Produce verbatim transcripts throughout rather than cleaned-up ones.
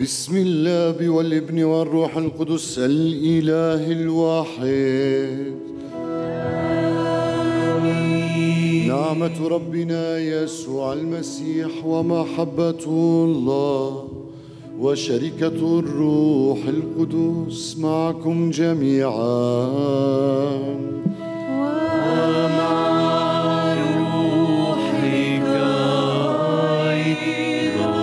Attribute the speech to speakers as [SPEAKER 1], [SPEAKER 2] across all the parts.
[SPEAKER 1] بسم الله والابن والروح القدس الإله الواحد. آمين. نعمة ربنا يسوع المسيح ومحبة الله وشركة الروح القدس معكم جميعا
[SPEAKER 2] ومع روحك أيضا.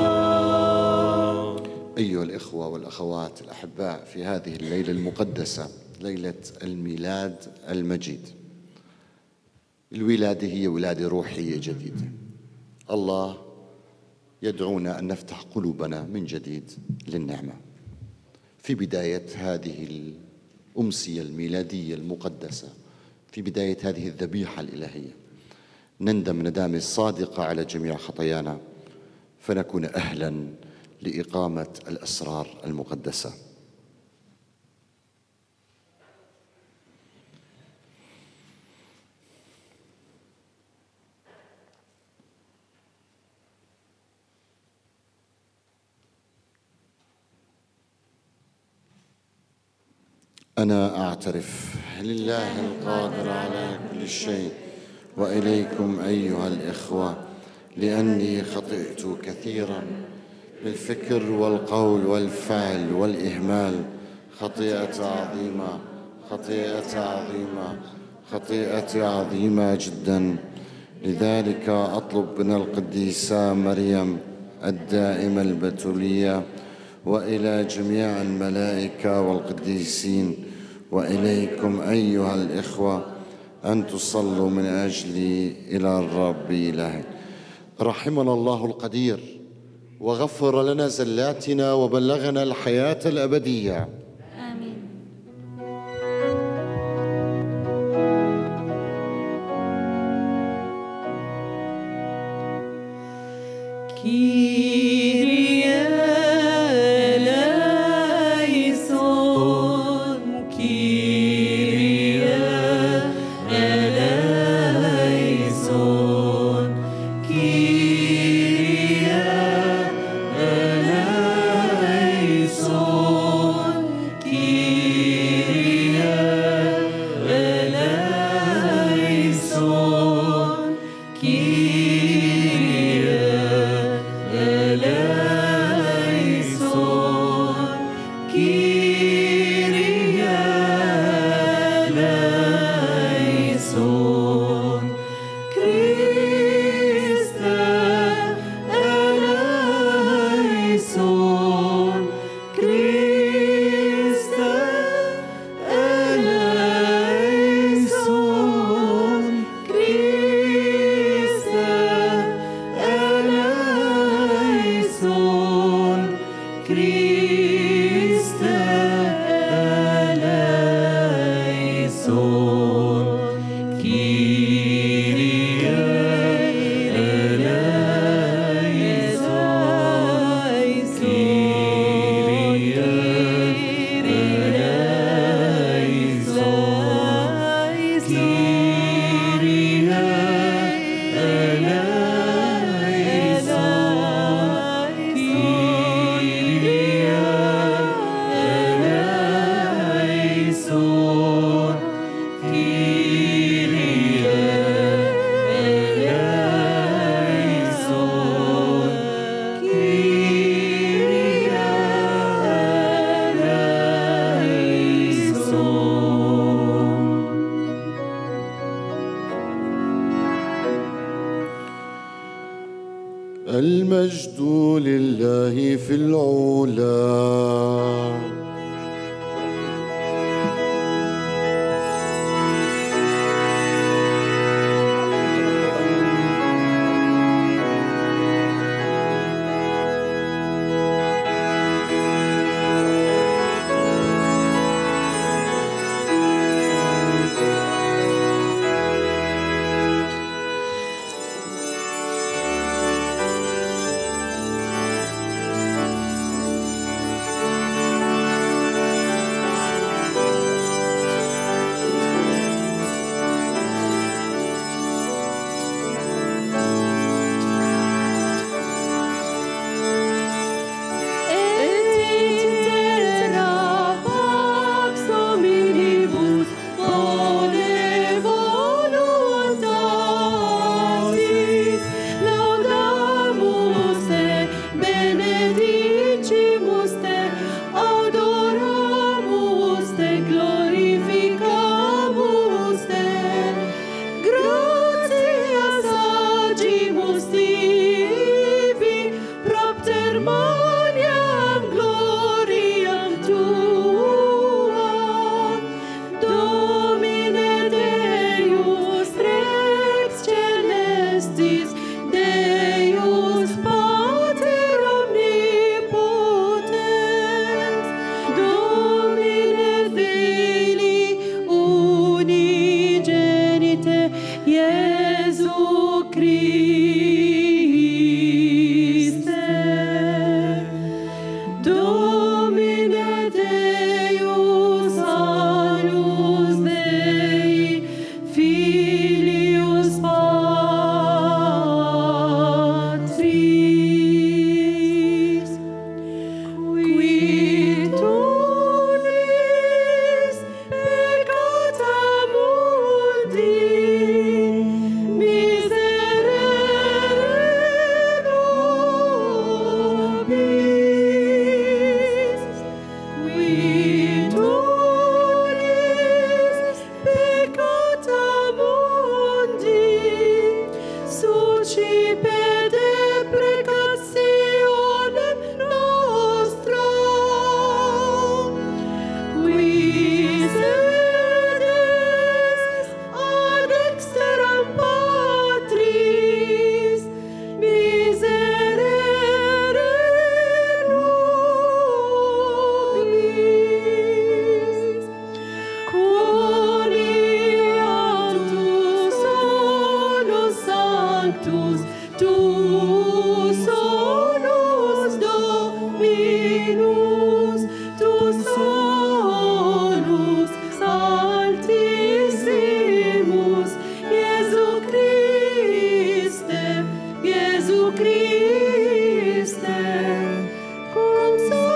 [SPEAKER 1] أيها الإخوة والأخوات الأحباء، في هذه الليلة المقدسة، ليلة الميلاد المجيد، الولادة هي ولادة روحية جديدة. الله يدعونا أن نفتح قلوبنا من جديد للنعمة. في بداية هذه الأمسية الميلادية المقدسة، في بداية هذه الذبيحة الإلهية، نندم ندامة صادقة على جميع خطايانا، فنكون أهلاً لإقامة الأسرار المقدسة. أنا أعترف لله القادر على كل شيء وإليكم أيها الإخوة لأني خطئت كثيراً بالفكر والقول والفعل والإهمال، خطيئة عظيمة خطيئة عظيمة خطيئة عظيمة جداً. لذلك أطلب من القديسة مريم الدائمة البتولية وإلى جميع الملائكة والقديسين وإليكم أيها الإخوة أن تصلوا من أجلي إلى الرب إلهي. رحمنا الله القدير وغفر لنا زلاتنا وبلغنا الحياة الأبدية.
[SPEAKER 2] آمين.
[SPEAKER 1] المجد لله في العلا.
[SPEAKER 3] Jesu Christe. Domine Deus salus Dei, Filius Patris, qui tulis peccata mundi, miserere nobis, qui tulis peccata mundi, sucipe deprecationem nostra, qui sedes ad exteram Patris, miserere nobis, coniatus solus sanctus, tu solus Dominus, tu solus Altissimus, Iesu Christe, Iesu Christe, cum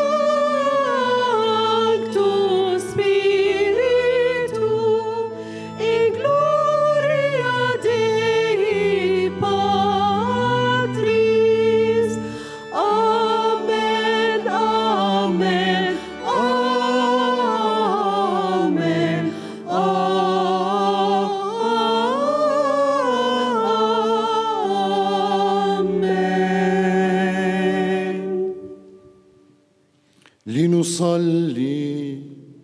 [SPEAKER 3] Sanctus Spiritu, in gloria Dei Patris. Amen, amen, amen, amen.
[SPEAKER 1] لنصلي.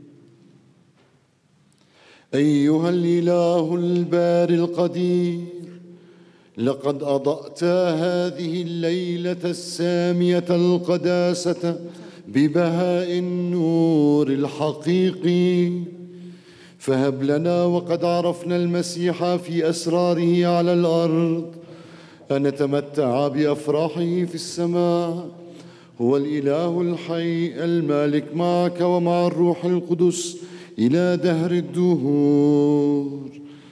[SPEAKER 1] أيها الإله الباري القدير، لقد أضأت هذه الليلة السامية القداسة ببهاء النور الحقيقي، فهب لنا وقد عرفنا المسيح في أسراره على الأرض أن نتمتع بأفراحه في السماء. هو الإله الحي المالك معك ومع الروح القدس إلى دهر الدهور.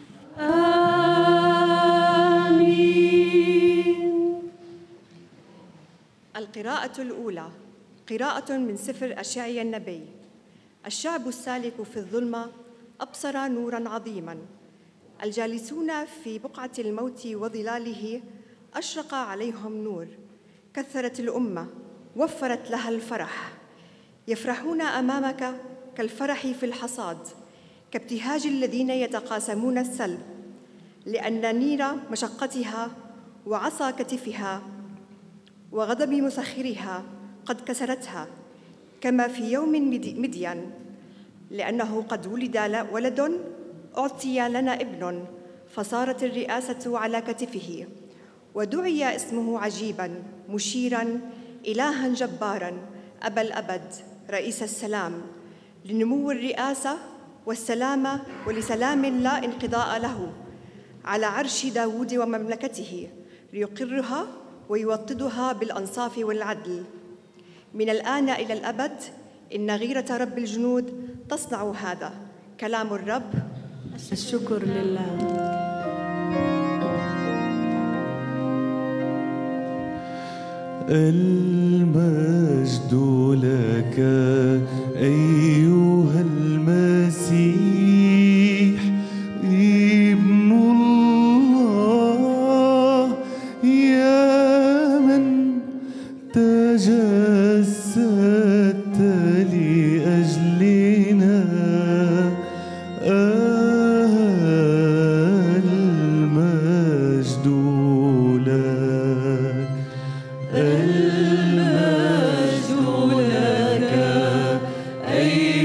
[SPEAKER 3] آمين.
[SPEAKER 4] القراءة الأولى قراءة من سفر أشعيا النبي. الشعب السالك في الظلمة أبصر نوراً عظيماً، الجالسون في بقعة الموت وظلاله أشرق عليهم نور. كثرت الأمة، وفرت لها الفرح، يفرحون أمامك كالفرح في الحصاد، كابتهاج الذين يتقاسمون السلب، لأن نير مشقتها وعصا كتفها وغضب مسخرها قد كسرتها، كما في يوم مدين، لأنه قد ولد ولد، أعطي لنا ابن، فصارت الرئاسة على كتفه، ودعي اسمه عجيباً، مشيراً، إلهاً جباراً، أبا الأبد، رئيس السلام، لنمو الرئاسة والسلامة ولسلام لا انقضاء له، على عرش داود ومملكته، ليقرها ويوطدها بالأنصاف والعدل، من الآن إلى الأبد. إن غيرة رب الجنود تصنع هذا. كلام الرب.
[SPEAKER 3] الشكر لله.
[SPEAKER 5] المجد لك أيها المسيح ابن الله، يا من تجسدت لأجلنا. المجد لك، المجد لك أيها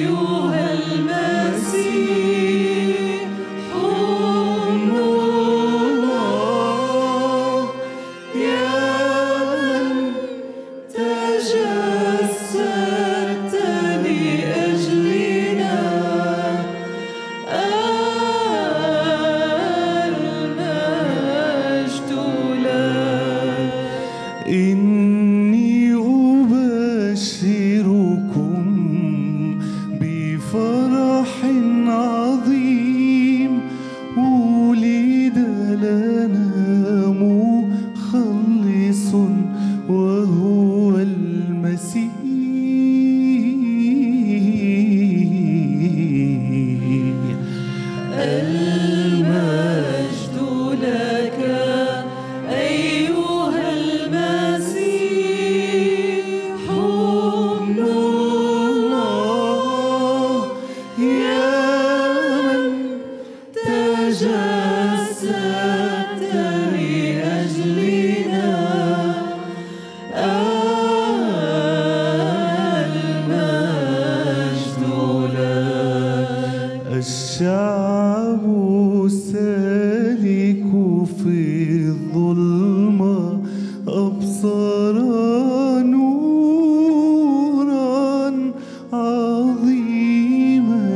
[SPEAKER 5] الشعب السالك في الظلمة أبصر نورا عظيما.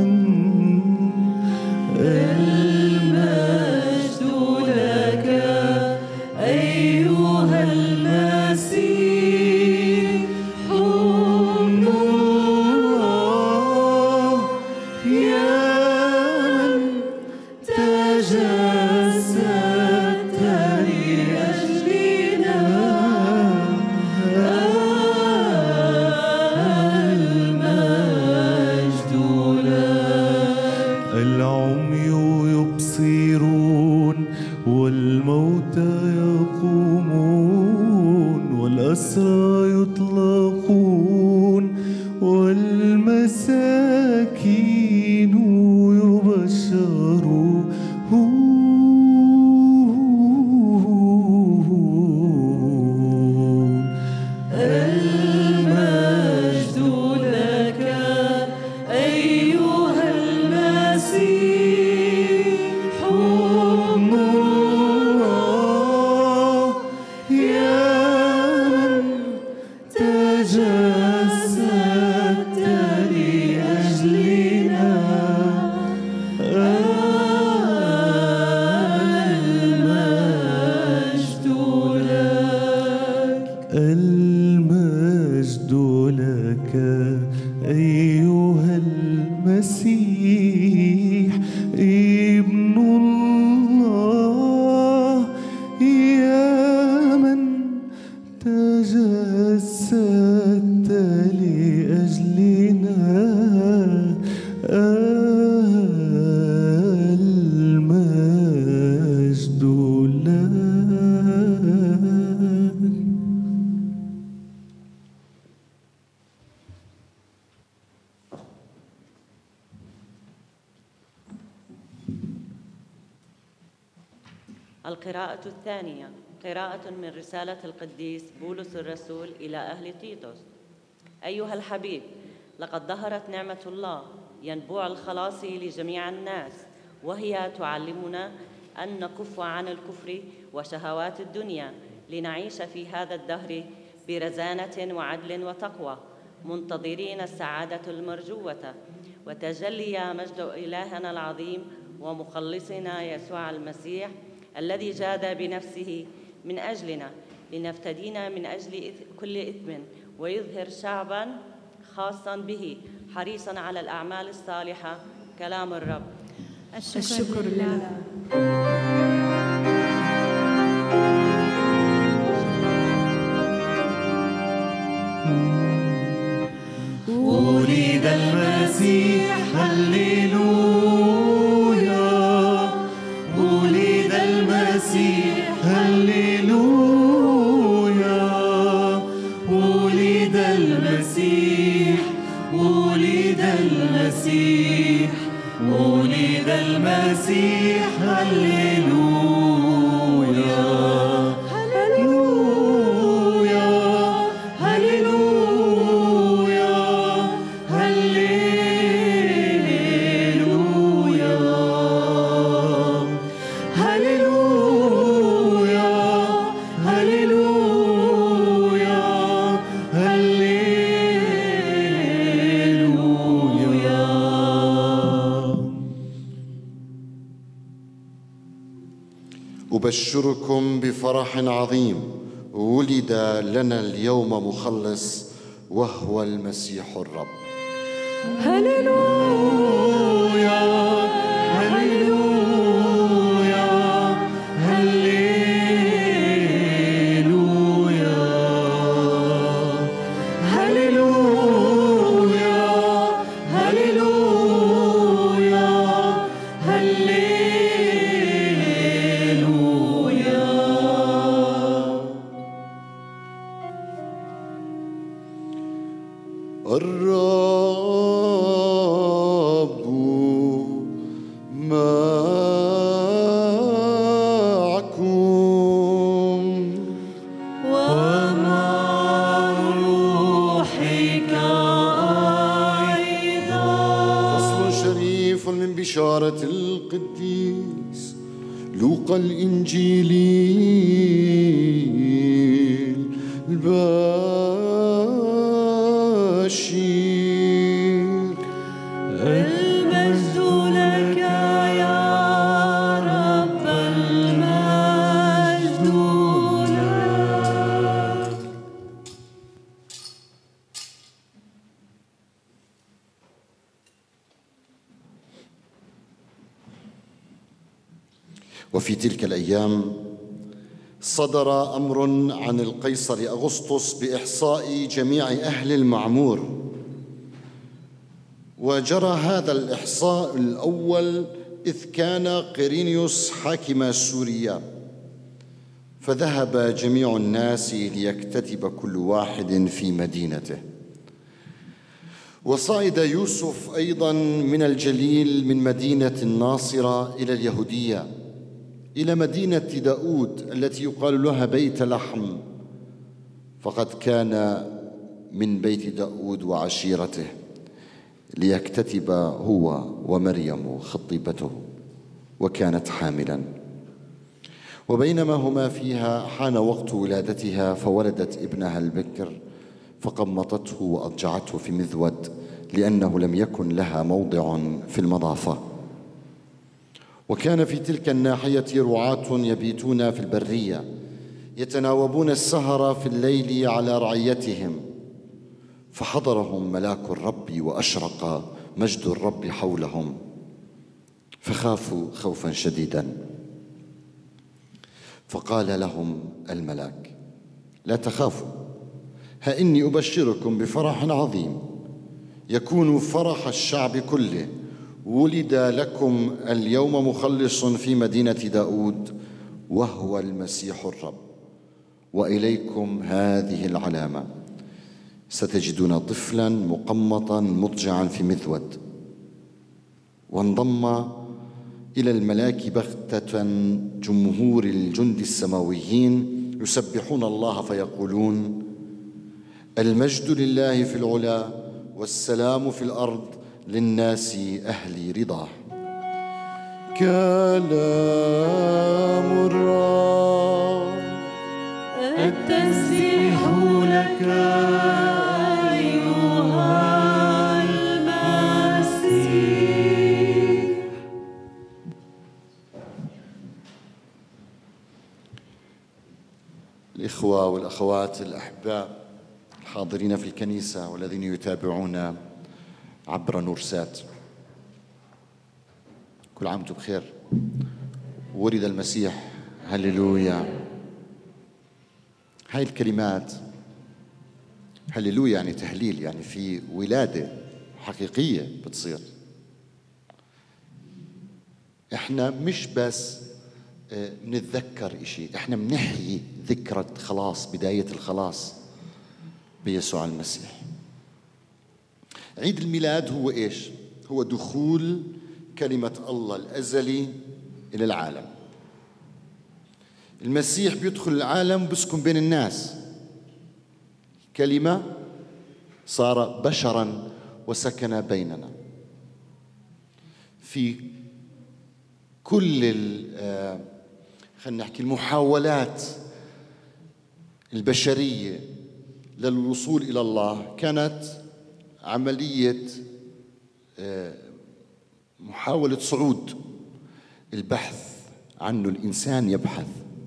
[SPEAKER 5] المجد لك أيها المسيح ابن الله، يا تجسدت لأجلنا. المجد لك. العمي يبصرون والموتى يقومون والأسرى يطلقون والمساكين يبشرون. المجد لك أيها المسيح ابن الله، يا من تجسدت لأجلنا. المجد لك أيها المسيح ابن الله، يا من تجسدت لأجلنا. المجد لك.
[SPEAKER 6] القراءة الثانية قراءة من رسالة القديس بولس الرسول إلى أهل تيتوس. أيها الحبيب، لقد ظهرت نعمة الله ينبوع الخلاص لجميع الناس، وهي تعلمنا أن نكف عن الكفر وشهوات الدنيا لنعيش في هذا الدهر برزانة وعدل وتقوى، منتظرين السعادة المرجوة وتجلي مجد إلهنا العظيم ومخلصنا يسوع المسيح، الذي جاد بنفسه من أجلنا لنفتدينا من أجل كل إثم، ويظهر شعباً خاصاً به حريصاً على الأعمال الصالحة. كلام الرب.
[SPEAKER 3] الشكر, الشكر لله.
[SPEAKER 5] ولد المسيح، هللويا. ولد المسيح، هللويا. ولد المسيح، ولد المسيح، ولد المسيح، هللويا. هللويا، هللويا، هللويا، هللويا، هللويا، هللويا.
[SPEAKER 1] أبشركم بفرح عظيم، ولد لنا اليوم مخلص وهو المسيح الرب.
[SPEAKER 5] هللويا، هللويا، هللويا، هللويا، هللويا، هللويا.
[SPEAKER 1] الرب القديس لوقا الإنجيلي البشير.
[SPEAKER 5] المجد لك يا رب، المجد لك.
[SPEAKER 1] وفي تلك الأيام صدر أمر عن القيصر أغسطس بإحصاء جميع أهل المعمور، وجرى هذا الإحصاء الأول إذ كان قيرينيوس حاكم سوريا، فذهب جميع الناس ليكتتب كل واحد في مدينته. وصعد يوسف أيضا من الجليل من مدينة الناصرة إلى اليهودية، إلى مدينة داود التي يقال لها بيت لحم، فقد كان من بيت داود وعشيرته، ليكتتب هو ومريم خطيبته، وكانت حاملا. وبينما هما فيها حان وقت ولادتها، فولدت ابنها البكر، فقمطته وأضجعته في مذود، لأنه لم يكن لها موضع في المضافة. وكان في تلك الناحية رعاة يبيتون في البرية، يتناوبون السهر في الليل على رعيتهم، فحضرهم ملاك الرب وأشرق مجد الرب حولهم، فخافوا خوفا شديدا. فقال لهم الملاك: لا تخافوا، ها إني أبشركم بفرح عظيم يكون فرح الشعب كله، ولد لكم اليوم مخلص في مدينة داود، وهو المسيح الرب. وإليكم هذه العلامة: ستجدون طفلا مقمطا مضجعا في مذود. وانضم إلى الملاك بغتة جمهور الجند السماويين يسبحون الله فيقولون: المجد لله في العلا، والسلام في الأرض للناس أهل رضاه. كلام الرب.
[SPEAKER 5] التسبيح لك أيها المسيح.
[SPEAKER 1] الإخوة والأخوات الأحباء الحاضرين في الكنيسة والذين يتابعون عبر نورسات، كل عام وانتم بخير. ولد المسيح، هللويا. هاي الكلمات هللويا يعني تهليل، يعني في ولادة حقيقية بتصير. احنا مش بس بنتذكر اشي، احنا بنحيي ذكرى خلاص، بداية الخلاص بيسوع المسيح. عيد الميلاد هو ايش؟ هو دخول كلمة الله الأزلي إلى العالم. المسيح بيدخل العالم، بيسكن بين الناس، كلمة صار بشرا وسكن بيننا. في كل خلينا نحكي المحاولات البشرية للوصول إلى الله كانت عملية محاولة صعود، البحث عنه، الإنسان يبحث.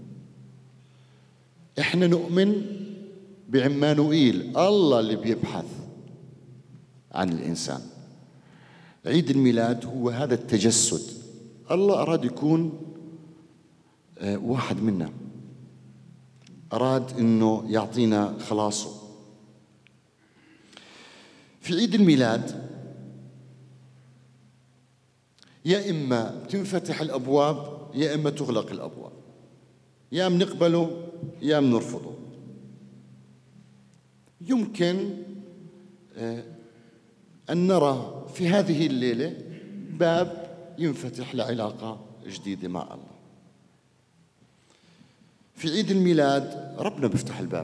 [SPEAKER 1] إحنا نؤمن بعمانوئيل، الله اللي بيبحث عن الإنسان. عيد الميلاد هو هذا التجسد، الله أراد يكون واحد منا، أراد إنه يعطينا خلاصه. في عيد الميلاد يا إما تنفتح الأبواب يا إما تغلق الأبواب، يا بنقبله يا بنرفضه. يمكن أن نرى في هذه الليلة باب ينفتح لعلاقة جديدة مع الله. في عيد الميلاد ربنا بيفتح الباب،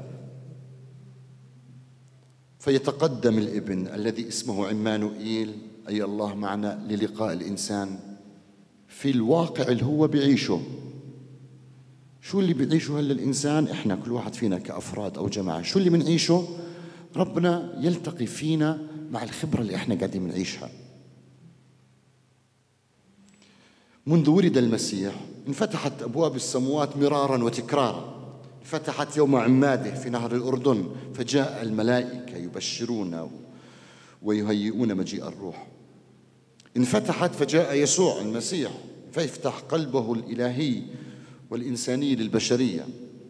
[SPEAKER 1] فيتقدم الابن الذي اسمه عمانوئيل، أي الله معنا، للقاء الإنسان. في الواقع اللي هو بيعيشه. شو اللي بيعيشه هلا الإنسان؟ إحنا كل واحد فينا كأفراد أو جماعة، شو اللي بنعيشه؟ ربنا يلتقي فينا مع الخبرة اللي إحنا قاعدين بنعيشها. منذ ولد المسيح انفتحت أبواب السماوات مرارا وتكرارا، فتحت يوم عماده في نهر الأردن، فجاء الملائكة يبشرون ويهيئون مجيء الروح. انفتحت فجاء يسوع المسيح فيفتح قلبه الإلهي والإنساني للبشرية.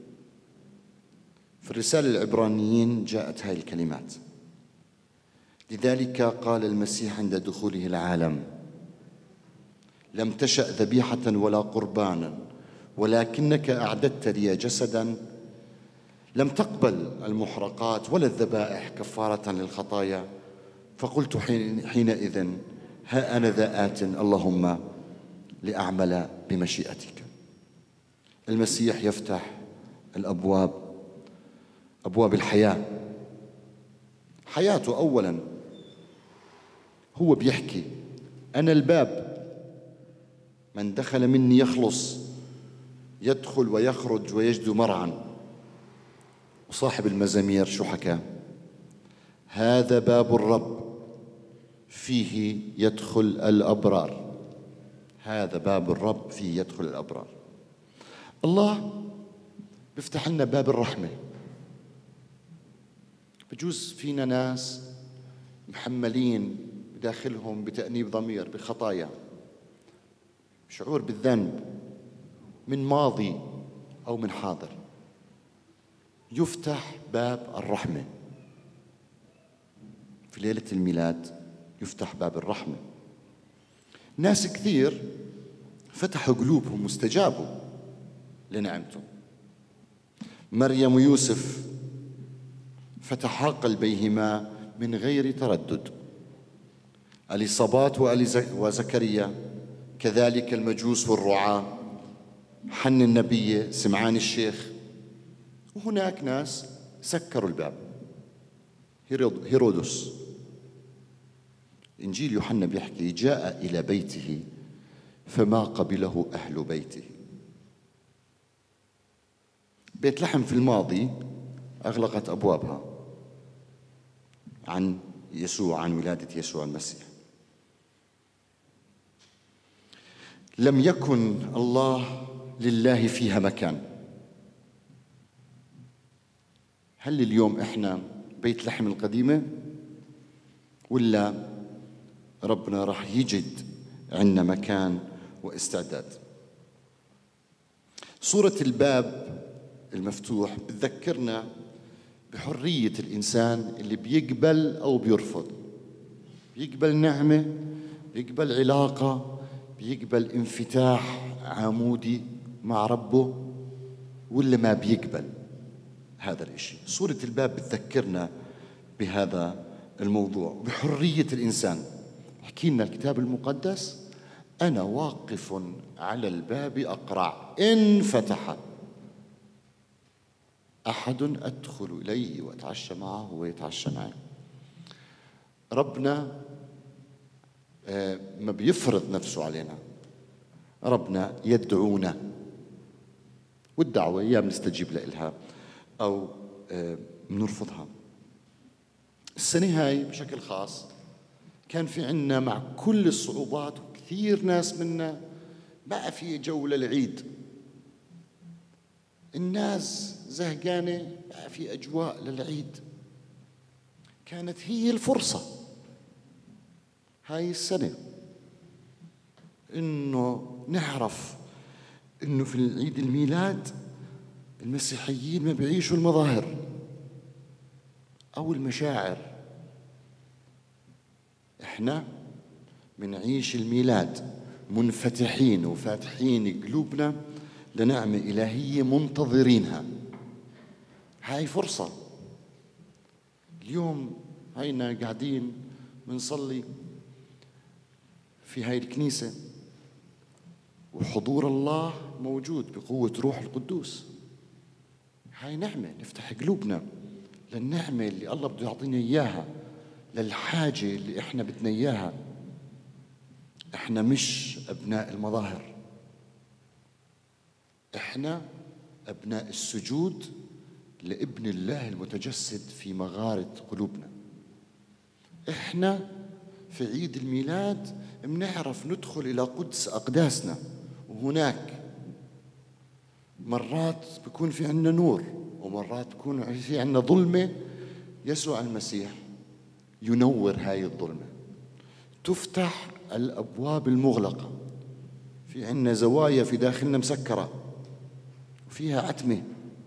[SPEAKER 1] في الرسالة العبرانيين جاءت هاي الكلمات: لذلك قال المسيح عند دخوله العالم: لم تشأ ذبيحة ولا قربانا، ولكنك أعددت لي جسدا. لم تقبل المحرقات ولا الذبائح كفارة للخطايا، فقلت حينئذ: ها أنا ذا آت اللهم لأعمل بمشيئتك. المسيح يفتح الأبواب، أبواب الحياة، حياته. أولا هو بيحكي: أنا الباب، من دخل مني يخلص، يدخل ويخرج ويجد مرعا. وصاحب المزامير شو حكى؟ هذا باب الرب فيه يدخل الأبرار. هذا باب الرب فيه يدخل الأبرار. الله بيفتح لنا باب الرحمة. بجوز فينا ناس محملين بداخلهم بتأنيب ضمير، بخطايا، شعور بالذنب من ماضي أو من حاضر. يفتح باب الرحمة في ليلة الميلاد، يفتح باب الرحمة. ناس كثير فتحوا قلوبهم واستجابوا لنعمته. مريم ويوسف فتحا قلبيهما من غير تردد. اليصابات وزكريا كذلك، المجوس والرعاة، حن النبي، سمعان الشيخ. وهناك ناس سكروا الباب. هيرودس، إنجيل يوحنا بيحكي: جاء إلى بيته فما قبله أهل بيته. بيت لحم في الماضي أغلقت أبوابها عن يسوع، عن ولادة يسوع المسيح. لم يكن الله لله فيها مكان. هل اليوم إحنا بيت لحم القديمة، ولا ربنا راح يجد عندنا مكان واستعداد؟ صورة الباب المفتوح بتذكرنا بحرية الإنسان اللي بيقبل أو بيرفض، بيقبل نعمة، بيقبل علاقة، بيقبل انفتاح عمودي مع ربه، ولا ما بيقبل هذا الإشي. صورة الباب بتذكرنا بهذا الموضوع، بحرية الإنسان. حكي لنا الكتاب المقدس: أنا واقف على الباب أقرع، إن فتح أحد أدخل إليه وأتعشى معه ويتعشى معي. ربنا ما بيفرض نفسه علينا، ربنا يدعونا، والدعوة يا بنستجيب لها أو بنرفضها. السنة هاي بشكل خاص كان في عنا مع كل الصعوبات، وكثير ناس منا بقى في جو للعيد، الناس زهقانة، بقى في أجواء للعيد. كانت هي الفرصة هاي السنة إنه نعرف إنه في العيد الميلاد المسيحيين ما بيعيشوا المظاهر أو المشاعر، إحنا منعيش الميلاد منفتحين وفاتحين قلوبنا لنعمة إلهية منتظرينها. هاي فرصة. اليوم هينا قاعدين بنصلي في هاي الكنيسة، وحضور الله موجود بقوة روح القدوس. هاي نعمة، نفتح قلوبنا للنعمة اللي الله بده يعطينا إياها، للحاجة اللي إحنا بدنا إياها. احنا مش أبناء المظاهر، احنا أبناء السجود لابن الله المتجسد في مغارة قلوبنا. احنا في عيد الميلاد بنعرف ندخل إلى قدس أقداسنا، وهناك مرات بيكون في عندنا نور ومرات بيكون في عندنا ظلمة. يسوع المسيح ينور هاي الظلمة، تفتح الأبواب المغلقة. في عندنا زوايا في داخلنا مسكرة وفيها عتمة،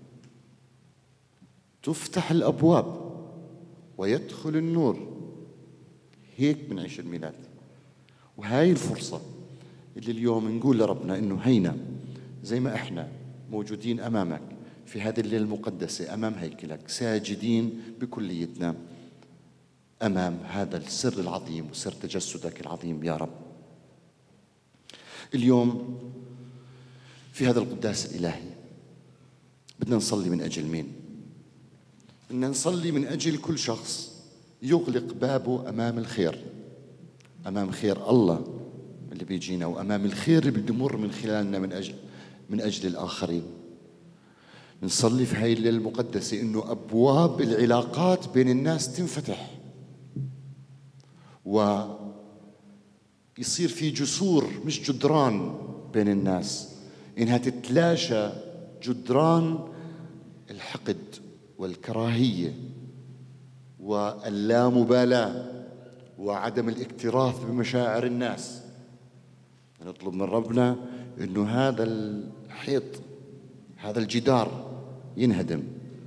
[SPEAKER 1] تفتح الأبواب ويدخل النور. هيك بنعيش الميلاد، وهاي الفرصة اللي اليوم نقول لربنا إنه هينا زي ما إحنا موجودين أمامك في هذه الليلة المقدسة أمام هيكلك، ساجدين بكليتنا أمام هذا السر العظيم وسر تجسدك العظيم يا رب. اليوم في هذا القداس الإلهي بدنا نصلي من أجل مين؟ بدنا نصلي من أجل كل شخص يغلق بابه أمام الخير، أمام خير الله اللي بيجينا، وأمام الخير اللي بيمر من خلالنا من أجل من أجل الآخرين. نصلي في هاي الليلة المقدسة إنه أبواب العلاقات بين الناس تنفتح، ويصير في جسور مش جدران بين الناس، إنها تتلاشى جدران الحقد والكراهية واللامبالاة وعدم الاكتراث بمشاعر الناس. نطلب من ربنا إنه هذا الحيط، هذا الجدار ينهدم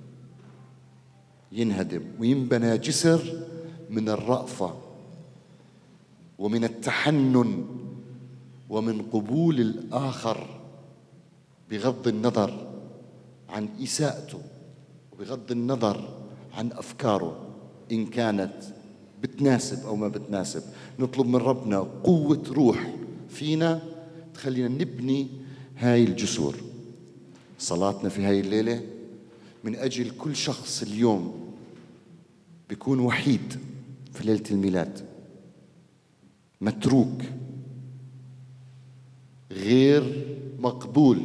[SPEAKER 1] ينهدم وينبنى جسر من الرأفة ومن التحنن ومن قبول الآخر بغض النظر عن إساءته وبغض النظر عن أفكاره إن كانت بتناسب أو ما بتناسب. نطلب من ربنا قوة روح فينا تخلينا نبني هاي الجسور. صلاتنا في هاي الليلة من أجل كل شخص اليوم بيكون وحيد في ليلة الميلاد، متروك، غير مقبول،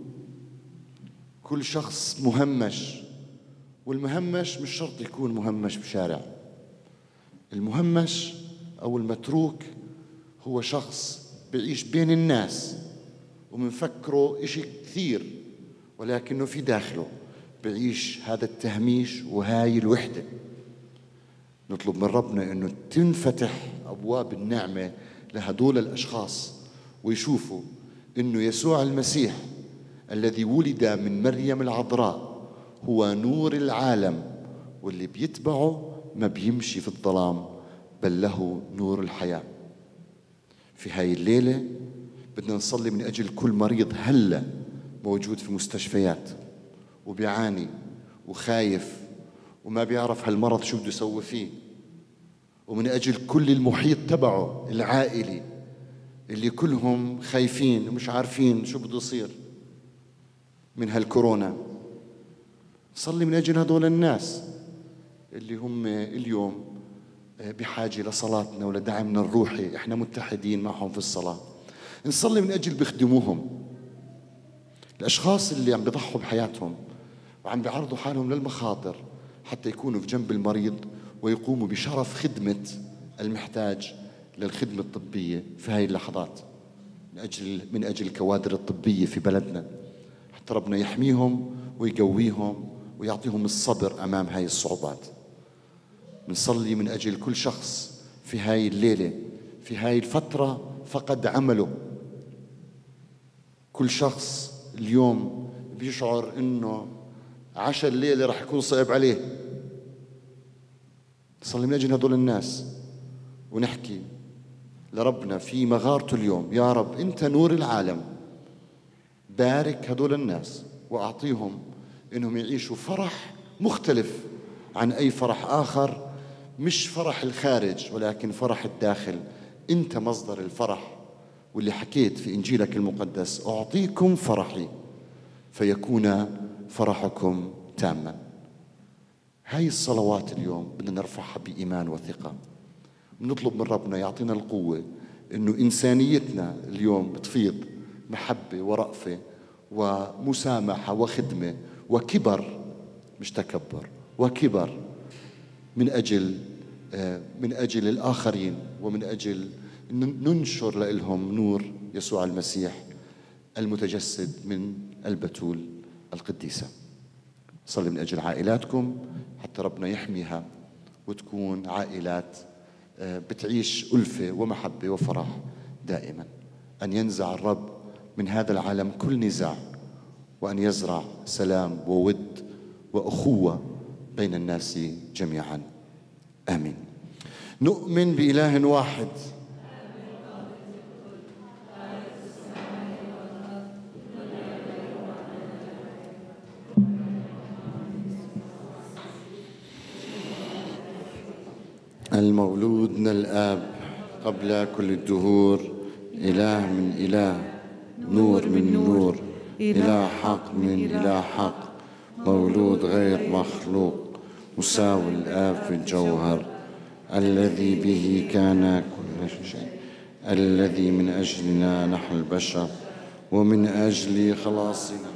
[SPEAKER 1] كل شخص مهمش. والمهمش مش شرط يكون مهمش بشارع، المهمش أو المتروك هو شخص بيعيش بين الناس ومنفكره إشي كثير، ولكنه في داخله بيعيش هذا التهميش وهاي الوحدة. نطلب من ربنا إنه تنفتح أبواب النعمة لهدول الأشخاص، ويشوفوا إنه يسوع المسيح الذي ولد من مريم العذراء هو نور العالم، واللي بيتبعه ما بيمشي في الظلام بل له نور الحياة. في هاي الليلة بدنا نصلي من أجل كل مريض هلأ موجود في مستشفيات وبيعاني وخايف وما بيعرف هالمرض شو بده يسوي فيه، ومن أجل كل المحيط تبعه العائلي اللي كلهم خايفين ومش عارفين شو بده يصير من هالكورونا. صلي من أجل هذول الناس اللي هم اليوم بحاجة لصلاتنا ولدعمنا الروحي، احنا متحدين معهم في الصلاة. نصلي من أجل بيخدموهم، الأشخاص اللي عم بيضحوا بحياتهم وعم بيعرضوا حالهم للمخاطر حتى يكونوا في جنب المريض ويقوموا بشرف خدمة المحتاج للخدمة الطبية في هاي اللحظات، من أجل من أجل الكوادر الطبية في بلدنا، حتى ربنا يحميهم ويقويهم ويعطيهم الصبر أمام هاي الصعوبات. بنصلي من أجل كل شخص في هاي الليلة في هاي الفترة فقد عمله، كل شخص اليوم بيشعر إنه عشاء الليلة رح يكون صعب عليه. نصلي من أجل هدول الناس ونحكي لربنا في مغارته اليوم: يا رب أنت نور العالم، بارك هدول الناس وأعطيهم إنهم يعيشوا فرح مختلف عن أي فرح آخر، مش فرح الخارج ولكن فرح الداخل. أنت مصدر الفرح، واللي حكيت في إنجيلك المقدس: أعطيكم فرحي فيكون فرحكم تاما. هاي الصلوات اليوم بدنا نرفعها بإيمان وثقة، بنطلب من ربنا يعطينا القوة إنه إنسانيتنا اليوم بتفيض محبة ورأفة ومسامحة وخدمة وكبر، مش تكبر، وكبر من أجل من أجل الآخرين، ومن أجل ننشر لهم نور يسوع المسيح المتجسد من البتول القديسة. صلي من أجل عائلاتكم حتى ربنا يحميها وتكون عائلات بتعيش ألفة ومحبة وفرح دائما. أن ينزع الرب من هذا العالم كل نزاع، وأن يزرع سلام وود وأخوة بين الناس جميعا. آمين. نؤمن بإله واحد المولود من الآب قبل كل الدهور، إله من إله، نور من نور، إله حق من إله حق، مولود غير مخلوق، مساوي الآب في الجوهر، الذي به كان كل شيء، الذي من أجلنا نحن البشر ومن أجل خلاصنا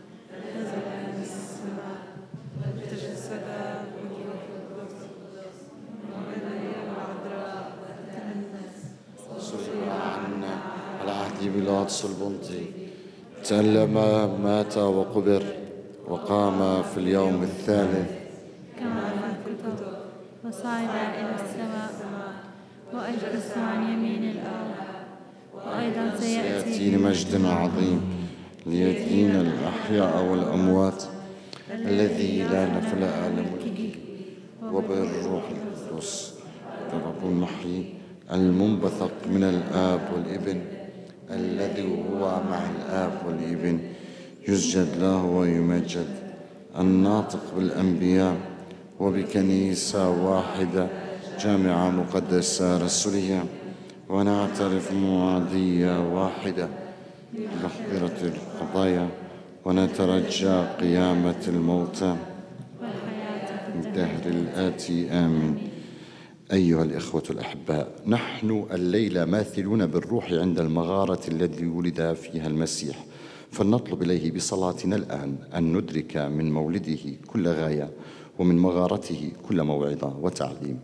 [SPEAKER 1] صلب عنا على عهد بيلاطس البنطي، تألم مات وقبر وقام في اليوم الثالث
[SPEAKER 2] كما في الكتب، وصعد إلى السماء وأجلس عن يمين الآب، وأيضا
[SPEAKER 1] سيأتي لمجد عظيم ليدين الأحياء والأموات، الذي لا نفل آل ملكه وبالروح القدس رب المحيي المنبثق من الآب والابن، الذي هو مع الآب والابن يسجد له ويمجد، الناطق بالأنبياء وبكنيسة واحدة جامعة مقدسة رسولية، ونعترف معادية واحدة بمغفرة الخطايا، ونترجى قيامة الموتى الدهر الآتي. آمين. أيها الإخوة الأحباء، نحن الليلة ماثلون بالروح عند المغارة التي ولد فيها المسيح، فلنطلب إليه بصلاتنا الآن أن ندرك من مولده كل غاية، ومن مغارته كل موعظة وتعليم.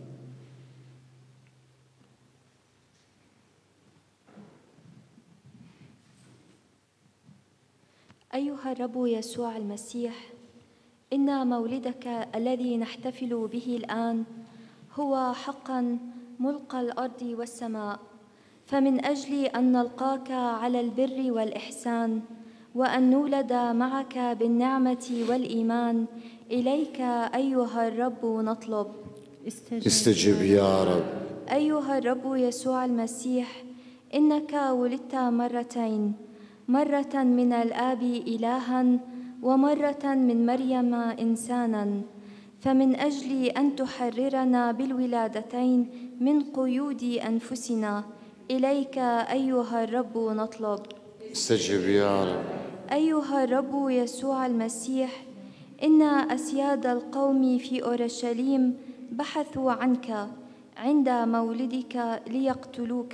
[SPEAKER 7] أيها الرب يسوع المسيح، إن مولدك الذي نحتفل به الآن هو حقاً ملك الأرض والسماء، فمن أجل أن نلقاك على البر والإحسان، وأن نولد معك بالنعمة والإيمان، إليك أيها الرب نطلب.
[SPEAKER 1] استجب يا رب.
[SPEAKER 7] أيها الرب يسوع المسيح، إنك ولدت مرتين، مرة من الآب إلهاً ومرة من مريم إنساناً، فمن أجل أن تحررنا بالولادتين من قيود أنفسنا، إليك أيها الرب نطلب.
[SPEAKER 1] استجب يا رب.
[SPEAKER 7] أيها الرب يسوع المسيح، إن أسياد القوم في أورشليم بحثوا عنك عند مولدك ليقتلوك،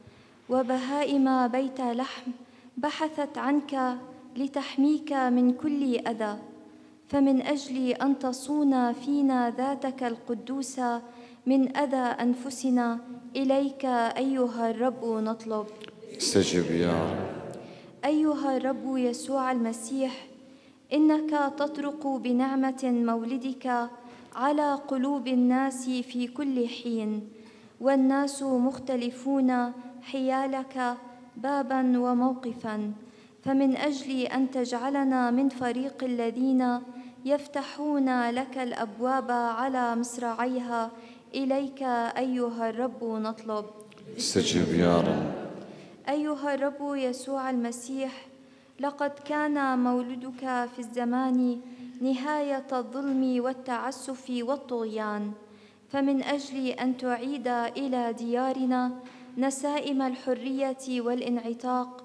[SPEAKER 7] وبهائم بيت لحم بحثت عنك لتحميك من كل أذى، فمن أجل أن تصون فينا ذاتك القدوسة من أذى أنفسنا، إليك أيها الرب نطلب.
[SPEAKER 1] استجب يا رب.
[SPEAKER 7] أيها الرب يسوع المسيح، إنك تطرق بنعمة مولدك على قلوب الناس في كل حين، والناس مختلفون حيالك باباً وموقفاً، فمن أجل أن تجعلنا من فريق الذين يفتحون لك الأبواب على مصراعيها، إليك أيها الرب نطلب.
[SPEAKER 1] استجب يا رب.
[SPEAKER 7] أيها الرب يسوع المسيح، لقد كان مولدك في الزمان نهاية الظلم والتعسف والطغيان، فمن أجل أن تعيد إلى ديارنا نسائم الحرية والانعتاق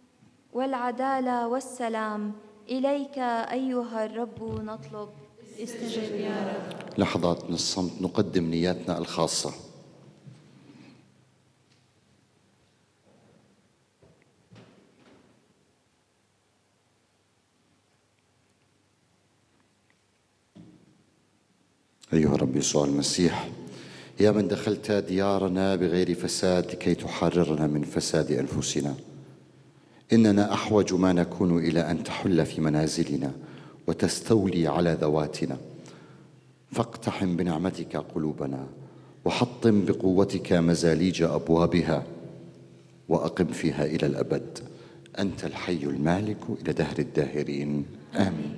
[SPEAKER 7] والعدالة والسلام، إليك أيها الرب نطلب.
[SPEAKER 2] استجب يا رب.
[SPEAKER 1] لحظات من الصمت نقدم نياتنا الخاصة. أيها الرب يسوع المسيح، يا من دخلت ديارنا بغير فساد لكي تحررنا من فساد أنفسنا، إننا أحوج ما نكون إلى أن تحل في منازلنا وتستولي على ذواتنا، فاقتحم بنعمتك قلوبنا وحطم بقوتك مزاليج أبوابها وأقم فيها إلى الأبد. أنت الحي المالك إلى دهر الداهرين، آمين.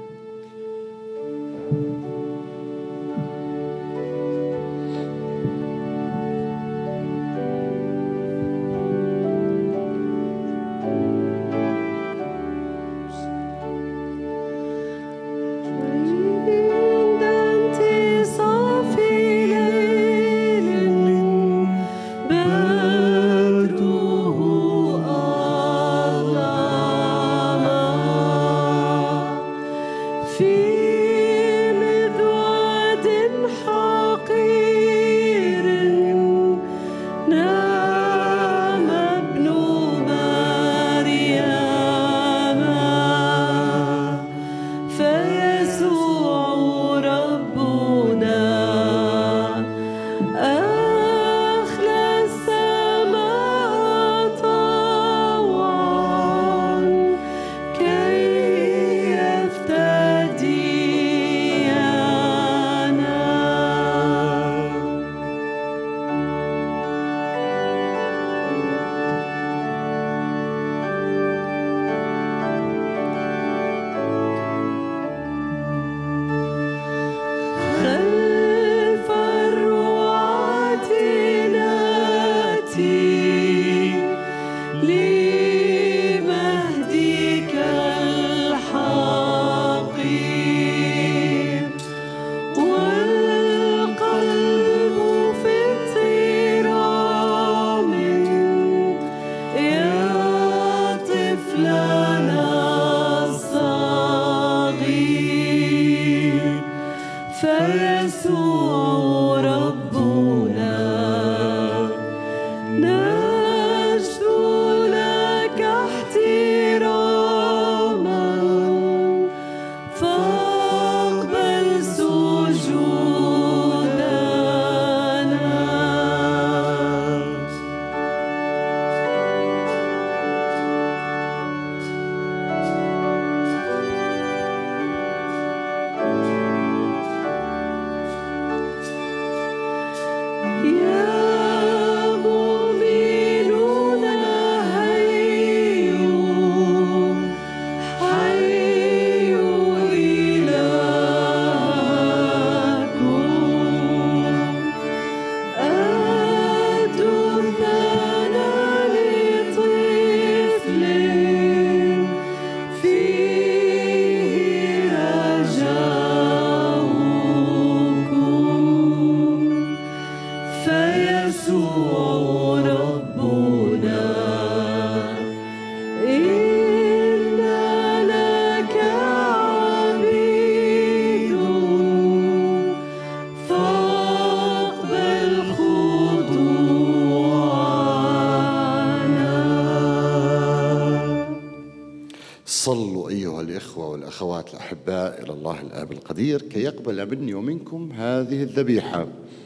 [SPEAKER 1] صلوا أيها الإخوة والأخوات الأحباء إلى الله الآب القدير كي يقبل مني ومنكم هذه الذبيحة.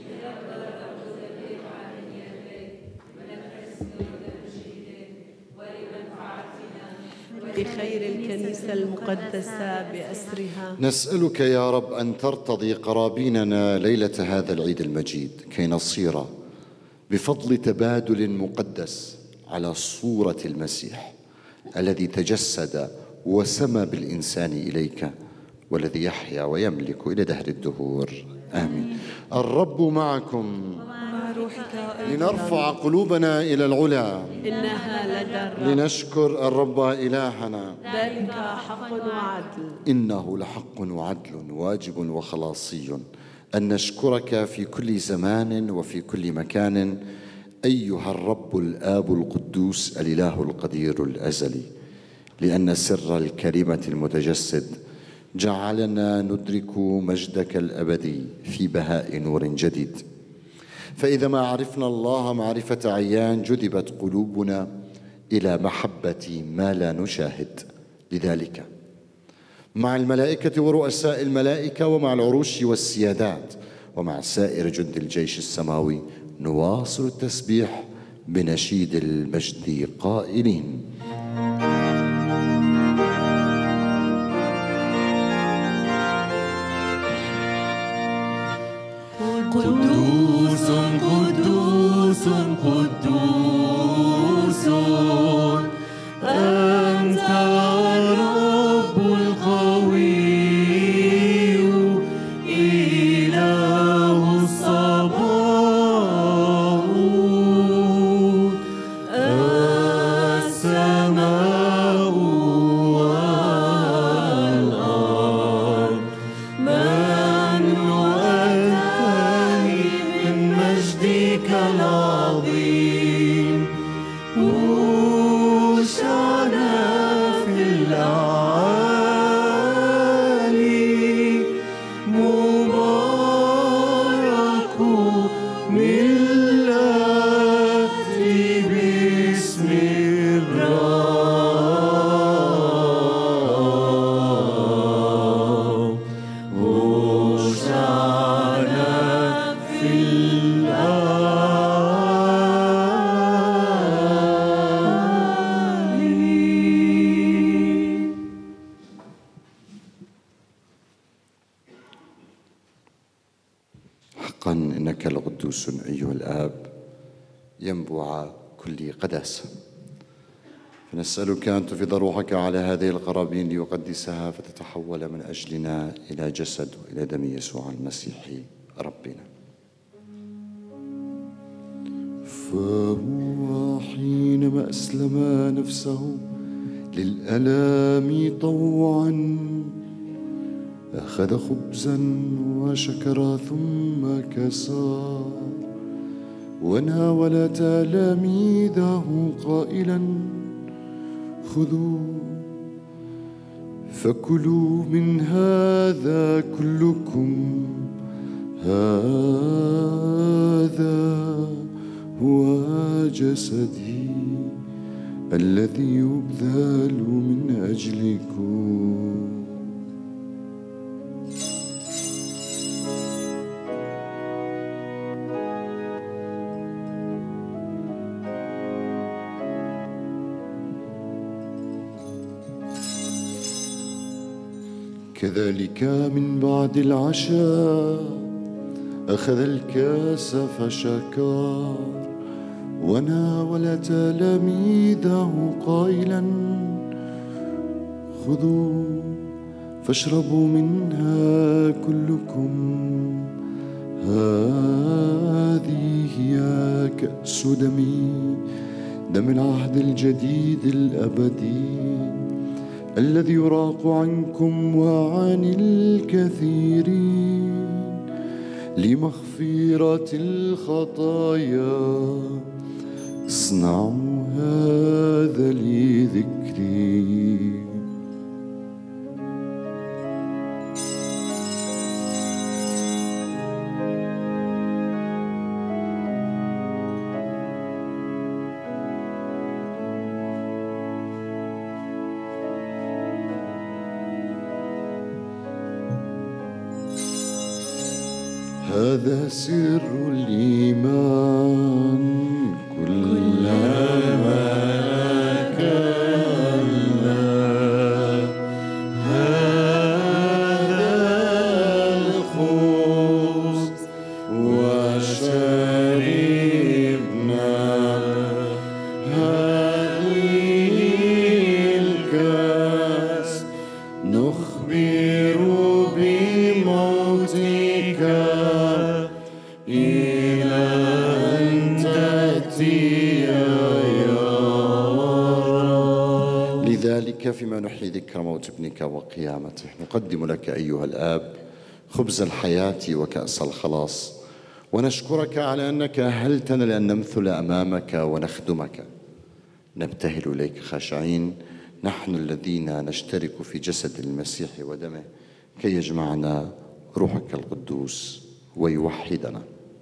[SPEAKER 3] بخير الكنيسة المقدسة بأسرها.
[SPEAKER 1] نسألك يا رب أن ترتضي قرابيننا ليلة هذا العيد المجيد كي نصير بفضل تبادل مقدس على صورة المسيح الذي تجسد وسمى بالإنسان إليك والذي يحيا ويملك إلى دهر الدهور، آمين. الرب معكم، لنرفع قلوبنا إلى العلا،
[SPEAKER 3] إنها لدى الرب،
[SPEAKER 1] لنشكر الرب إلهنا،
[SPEAKER 3] ذلك حق وعدل،
[SPEAKER 1] إنه لحق وعدل واجب وخلاصي أن نشكرك في كل زمان وفي كل مكان أيها الرب الآب القدوس الإله القدير الأزلي، لأن سر الكلمة المتجسد جعلنا ندرك مجدك الأبدي في بهاء نور جديد. فإذا ما عرفنا الله معرفة عيان جذبت قلوبنا إلى محبة ما لا نشاهد، لذلك مع الملائكة ورؤساء الملائكة ومع العروش والسيادات ومع سائر جند الجيش السماوي نواصل التسبيح بنشيد المجد قائلين:
[SPEAKER 5] قدوس قدوس قدوس أنت الرب القوي إله الصباح السماء والأرض مملوءة مجدك العظيم وشعنا في الأعالي مبارك ملتي باسم الرب وشعنا في
[SPEAKER 1] حقا إنك لقدوس أيها الآب ينبوع كل قداسة، فنسألك أن تفيض روحك على هذه القرابين ليقدسها فتتحول من أجلنا إلى جسد وإلى دم يسوع المسيح ربنا. فهو حينما أسلم نفسه للآلام طوعا أخذ خبزا وشكر ثم كسر وناول تلاميذه قائلا: خذوا فكلوا من هذا كلكم، هذا هو جسدي الذي يبذل من أجلكم. كذلك من بعد العشاء أخذ الكاس فشكر وناول تلاميذه قائلا: خذوا فاشربوا منها كلكم، هذه هي كأس دمي، دم العهد الجديد الأبدي الذي يراق عنكم وعن الكثيرين لمغفرة الخطايا. اصنعوا هذا لذكري. هذا سر الإيمان، كلما أكلنا هذا الخبز وشربنا هذه الكأس نخبر بموتك إلى أن تأتي يا رب. لذلك فيما نحيي ذكر موت ابنك وقيامته نقدم لك أيها الآب خبز الحياة وكأس الخلاص، ونشكرك على أنك أهلتنا لأن نمثل أمامك ونخدمك. نبتهل إليك خاشعين نحن الذين نشترك في جسد المسيح ودمه كي يجمعنا روحك القدوس ويوحدنا.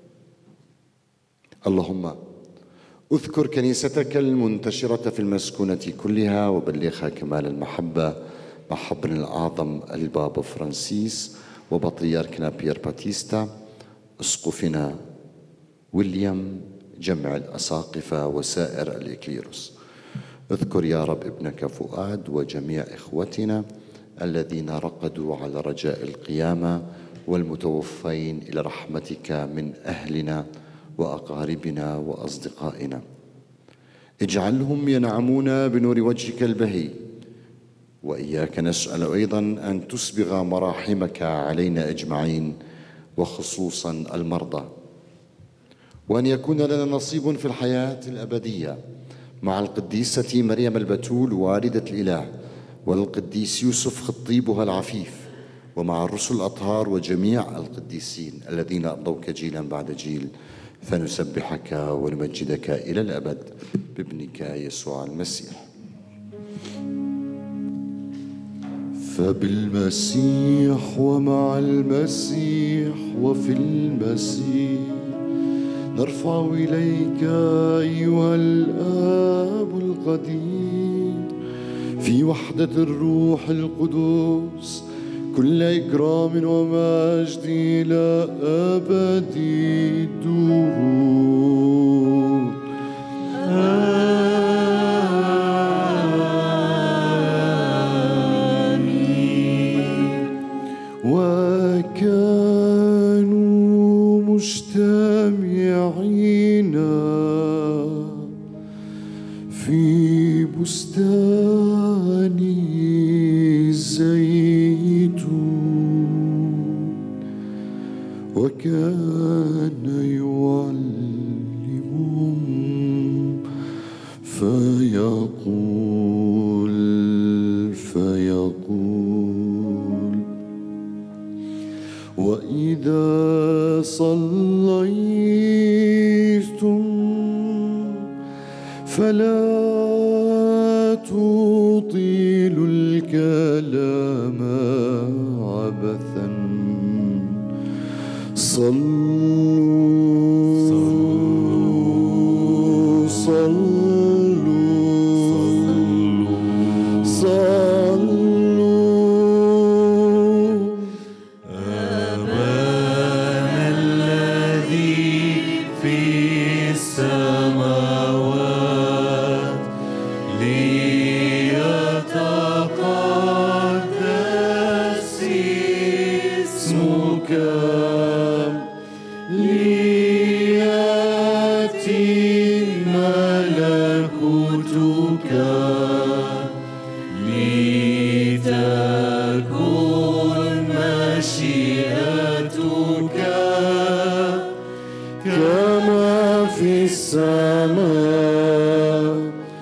[SPEAKER 1] اللهم اذكر كنيستك المنتشرة في المسكونة كلها وبلغها كمال المحبة مع حبرنا الأعظم البابا فرانسيس وبطريركنا بيير باتيستا، أسقفنا ويليام، جمع الأساقفة وسائر الإكليروس. اذكر يا رب ابنك فؤاد وجميع إخوتنا الذين رقدوا على رجاء القيامة والمتوفين إلى رحمتك من أهلنا وأقاربنا وأصدقائنا. اجعلهم ينعمون بنور وجهك البهي. وإياك نسأل أيضا أن تسبغ مراحمك علينا أجمعين وخصوصا المرضى، وأن يكون لنا نصيب في الحياة الأبدية مع القديسة مريم البتول والدة الإله، والقديس يوسف خطيبها العفيف، ومع الرسل الأطهار وجميع القديسين الذين أمضوك جيلا بعد جيل، فنسبحك ونمجدك إلى الأبد بابنك يسوع المسيح. فبالمسيح ومع المسيح وفي المسيح نرفع إليك أيها الآب القدير في وحدة الروح القدس كل إكرام ومجد إلى أبد الدهور. آمين. وكانوا مجتمعين في بستان الزيتون، وكان يعلمهم فيقول فيقول وإذا صليتم فلا تطيلوا الكلام عبثا، صلوا صلوا صلوا صلوا.
[SPEAKER 5] أبانا الذي في السماوات ليتقدس اسمك، ليأتي ملكوتك، لتكن مشيئتك كما في السماء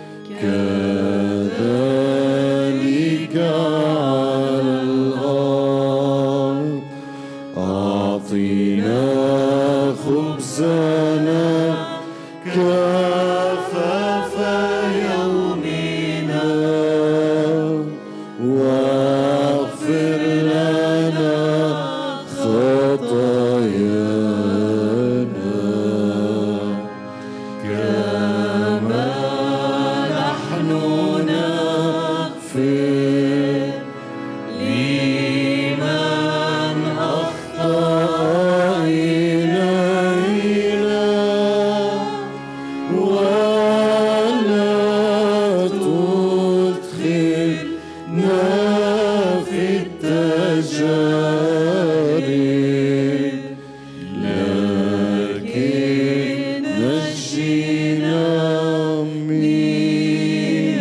[SPEAKER 5] كذلك على الأرض. أعطنا خبزنا كفاف يومنا، واغفر لنا خطايانا كما نحن نغفر لمن أخطأ إلينا، ولا تدخلنا في التجارب، لكن نجينا من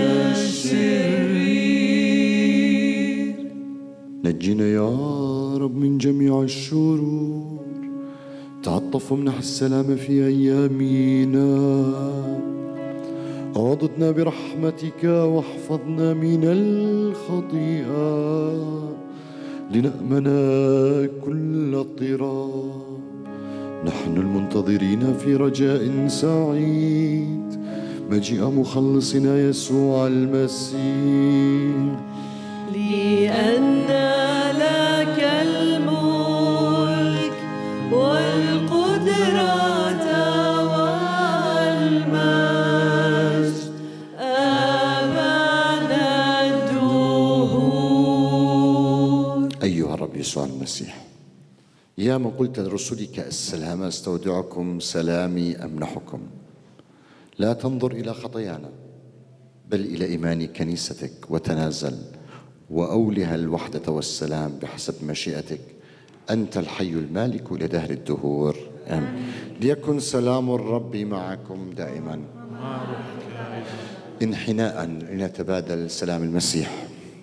[SPEAKER 5] الشرير. نجينا يا رب من جميع الشرور، تعطف وامنح السلام في أيامنا، عضدنا برحمتك واحفظنا من الخطيئة، لنأمن كل اضطراب، نحن المنتظرين في رجاء سعيد مجيء مخلصنا يسوع المسيح.
[SPEAKER 3] لأن لك الملك والقدرة والمجد أبد الدهور.
[SPEAKER 1] أيها الرب يسوع المسيح، يا من قلت لرسلك السلام أستودعكم سلامي أمنحكم، لا تنظر إلى خطايانا بل إلى إيمان كنيستك، وتنازل وأولها الوحدة والسلام بحسب مشيئتك، أنت الحي المالك لدهر الدهور، آمين. ليكن سلام الرب معكم دائما. انحناء لنتبادل سلام المسيح.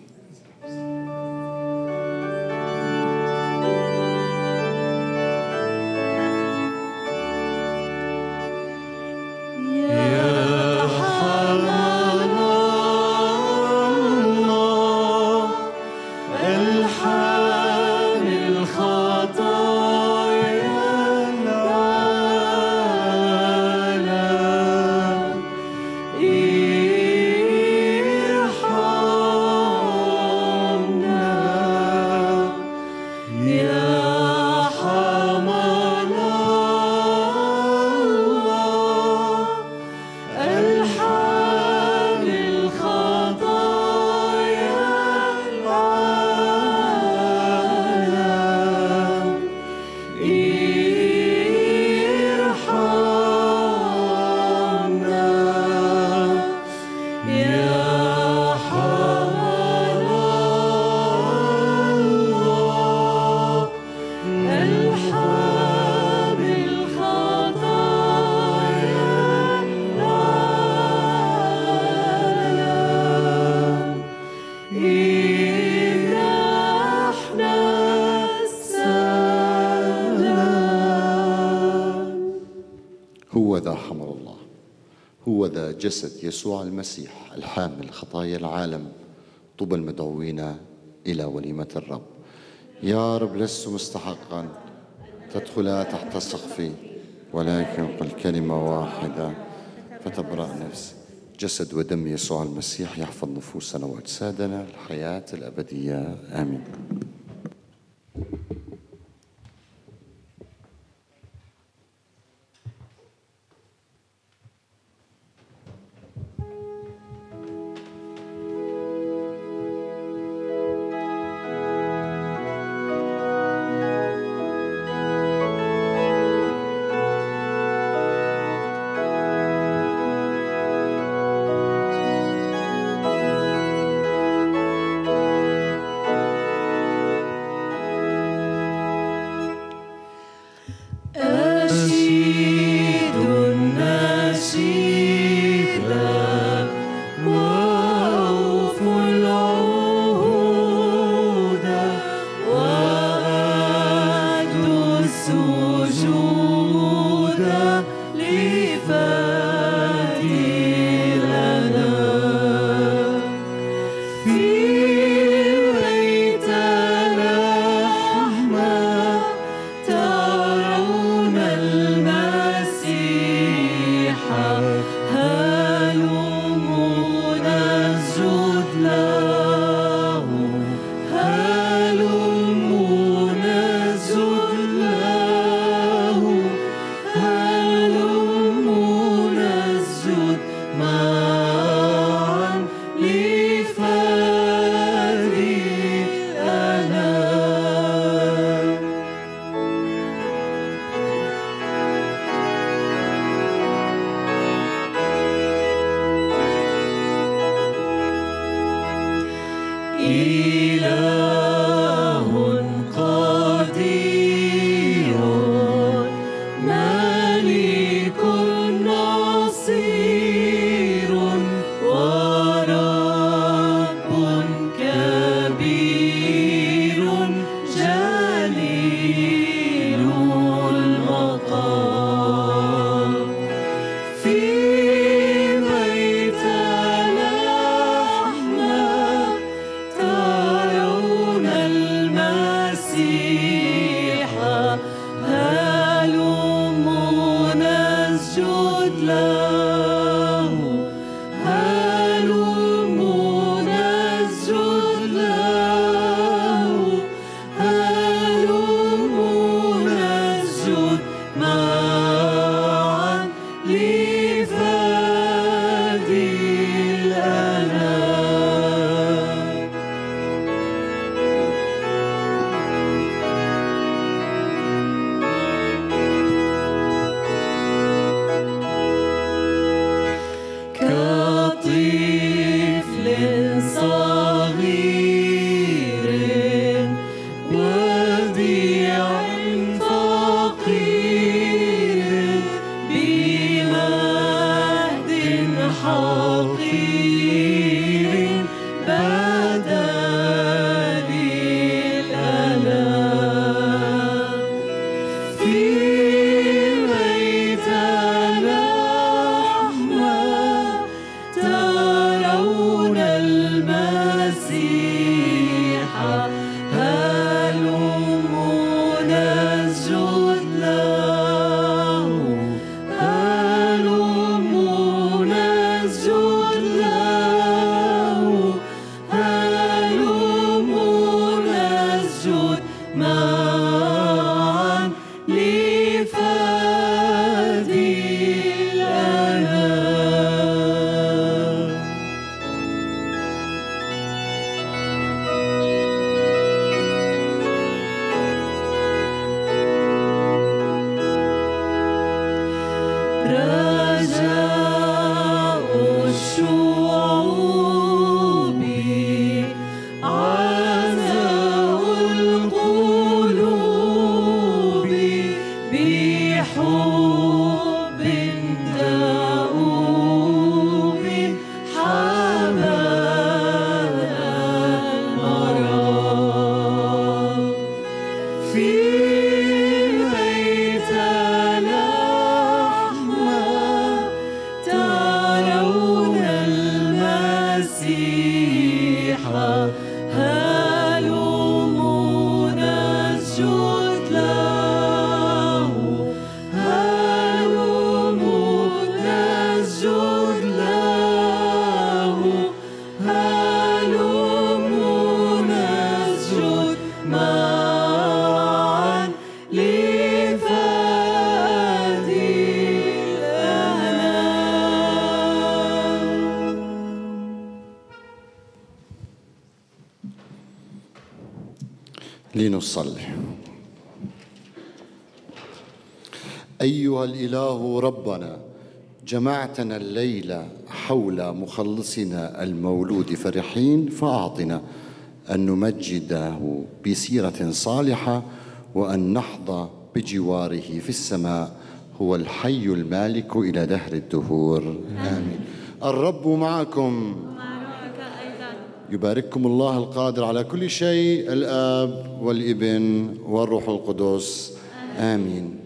[SPEAKER 1] هو ذا حمل الله، هو ذا جسد يسوع المسيح الحامل خطايا العالم. طوبى المدعوين إلى وليمة الرب. يا رب لست مستحقا تدخلا تحت سقفي، ولكن قل كلمة واحدة فتبرأ نفسي. جسد ودم يسوع المسيح يحفظ نفوسنا وأجسادنا الحياة الأبدية، آمين.
[SPEAKER 3] معا لفادي الأنام. رجاء الشعوب عزاء القلوب بحب دؤوب حمانا المرام. في بيت لحمة ترون المسيح، هلموا نسجد له، هلموا نسجد له، هلموا نسجد معا لفادي الأنام.
[SPEAKER 1] لنصلي. أيها الإله ربنا، جمعتنا الليلة حول مخلصنا المولود فرحين، فأعطنا أن نمجده بسيرة صالحة وأن نحظى بجواره في السماء، هو الحي المالك إلى دهر الدهور. آمين. الرب معكم،
[SPEAKER 2] ومع روحك أيضا.
[SPEAKER 1] يبارككم الله القادر على كل شيء، الآب والابن والروح القدس. آمين.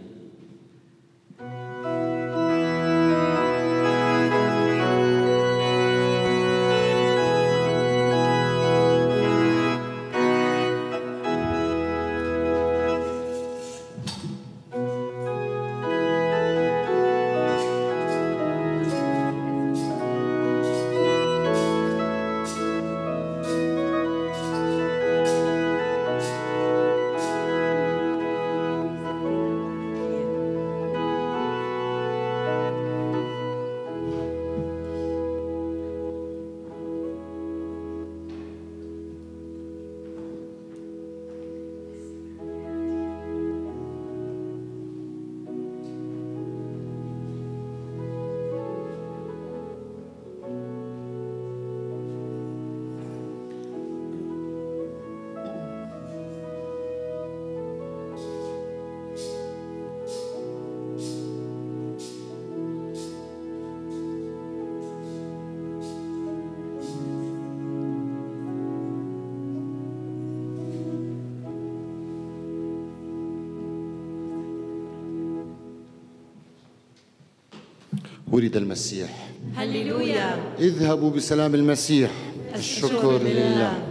[SPEAKER 1] ولد المسيح.
[SPEAKER 3] هللويا.
[SPEAKER 1] اذهبوا بسلام المسيح.
[SPEAKER 3] الشكر لله.